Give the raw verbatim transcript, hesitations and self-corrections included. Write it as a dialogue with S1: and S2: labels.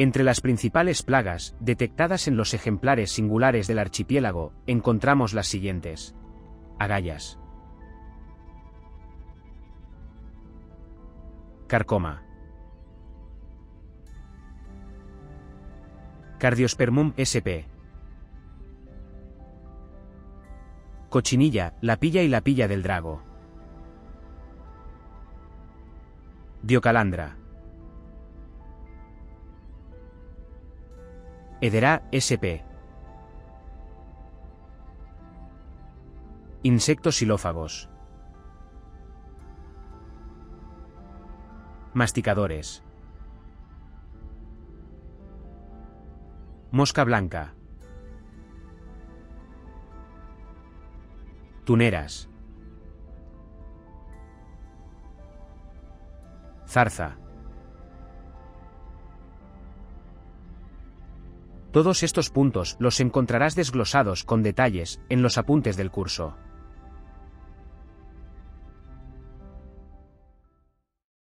S1: Entre las principales plagas detectadas en los ejemplares singulares del archipiélago, encontramos las siguientes. Agallas. Carcoma. Cardiospermum sp. Cochinilla, la pilla y la pilla del drago. Diocalandra. Hedera sp. Insectos xilófagos. Masticadores. Mosca blanca. Tuneras. Zarza. Todos estos puntos los encontrarás desglosados con detalles en los apuntes del curso.